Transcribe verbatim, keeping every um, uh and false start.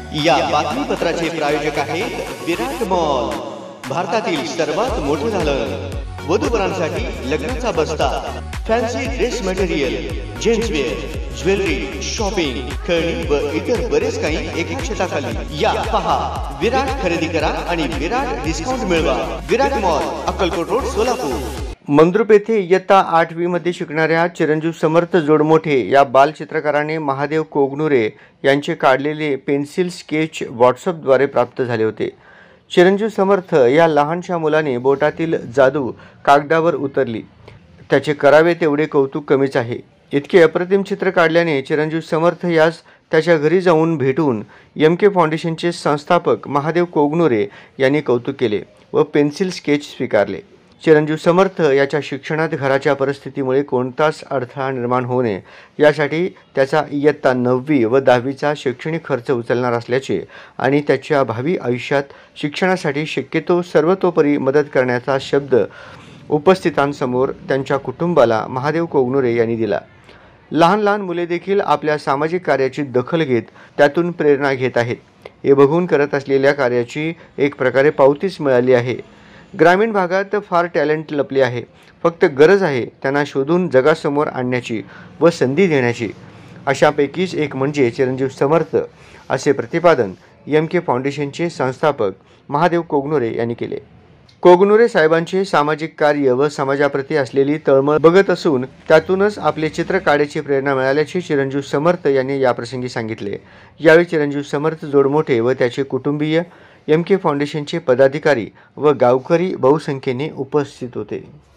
या बातमीपत्राचे प्रायोजक आहेत विराट मॉल, भारतातील सर्वात मोठे दालन, वधूवरांसाठी लग्नाचा बस्ता, fancy dress material, gentswear, jewellery, shopping, खेळणी व इतर बरेच काही एका छताखाली. या पहा, विराट खरेदी करा आणि विराट डिस्काउंट मिळवा. Virat mall, Akkalkot road, Solapur. मंद्रुप येथे इयत्ता आठवी मध्ये शिकणाऱ्या चिरंजीव समर्थ जोडमोठे या बालचित्रकाराने महादेव कोगनुरे यांचे काढलेले पेन्सिल स्केच व्हॉट्सअपद्वारे प्राप्त झाले होते. चिरंजीव समर्थ या लहानशा मुलाने बोटातील जादू कागदावर उतरली. त्याचे करावे तेवढे कौतुक कमीच आहे. इतके अप्रतिम चित्र काढल्याने चिरंजीव समर्थ यास त्याच्या घरी जाऊन भेटून एम के फाउंडेशनचे संस्थापक महादेव कोगनुरे यांनी कौतुक केले व पेन्सिल स्केच स्वीकारले. चिरंजीव समर्थ याच्या शिक्षणात घराच्या परिस्थितीमुळे कोणताच अडथळा निर्माण होऊ नये यासाठी त्याचा इयत्ता नववी व दहावीचा शैक्षणिक खर्च उचलणार असल्याचे आणि त्याच्या भावी आयुष्यात शिक्षणासाठी शक्यतो सर्वतोपरी मदत करण्याचा शब्द उपस्थितांसमोर त्यांच्या कुटुंबाला महादेव कोगनुरे यांनी दिला. लहान लहान मुले देखील आपल्या सामाजिक कार्याची दखल घेत त्यातून प्रेरणा घेत आहेत. हे बघून करत असलेल्या कार्याची एक प्रकारे पावतीच मिळाली आहे. ग्रामीण भागात फार टॅलेंट लपले आहे. फक्त गरज आहे त्यांना शोधून जगासमोर आणण्याची व संधी देण्याची. अशापैकीच एक म्हणजे चिरंजीव समर्थ, असे प्रतिपादन एम के फाउंडेशनचे संस्थापक महादेव कोगनुरे यांनी केले. कोगनुरे साहेबांचे सामाजिक कार्य व समाजाप्रती असलेली तळमळ बघत असून त्यातूनच आपले चित्र काढायची प्रेरणा मिळाल्याचे चिरंजीव समर्थ यांनी याप्रसंगी सांगितले. यावेळी चिरंजीव समर्थ जोडमोठे व त्याचे कुटुंबीय, एम के फाउंडेशनचे पदाधिकारी व गावकरी बहुसंख्येने उपस्थित होते.